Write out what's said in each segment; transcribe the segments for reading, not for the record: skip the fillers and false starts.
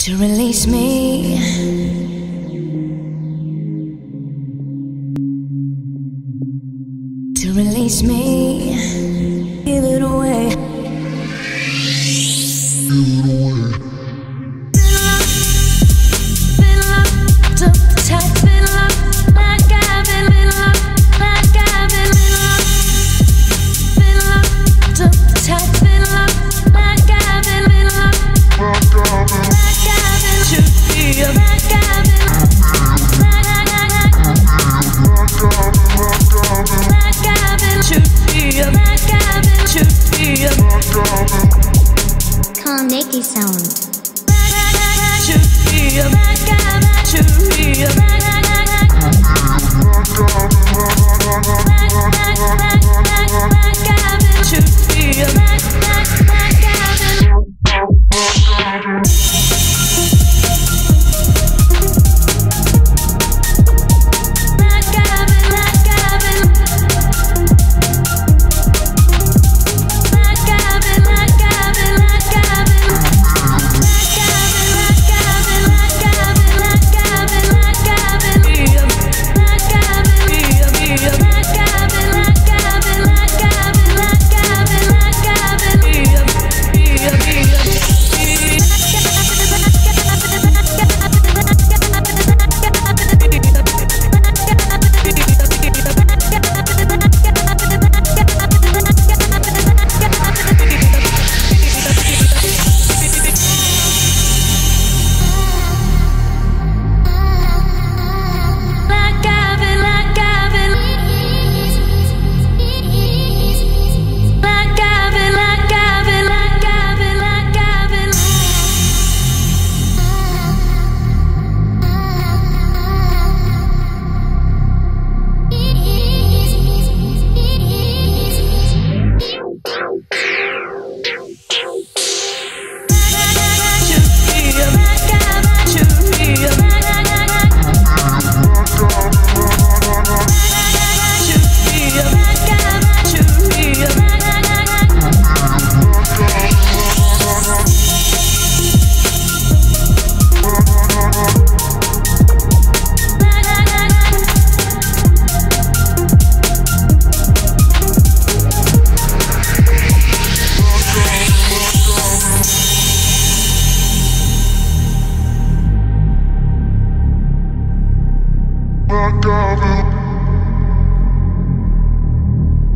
to release me. To release me. Give it away. Give it away. Been locked up tight, been locked like I've been locked, like I've been locked up tight, been locked like I've been locked, like I've been should be a like I've been should be a like I've been should be a Kaneki sound. Should be a like I've been should be a like I've been should be a like I've been.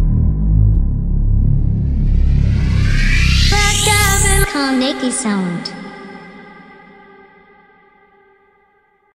Kaneki sound.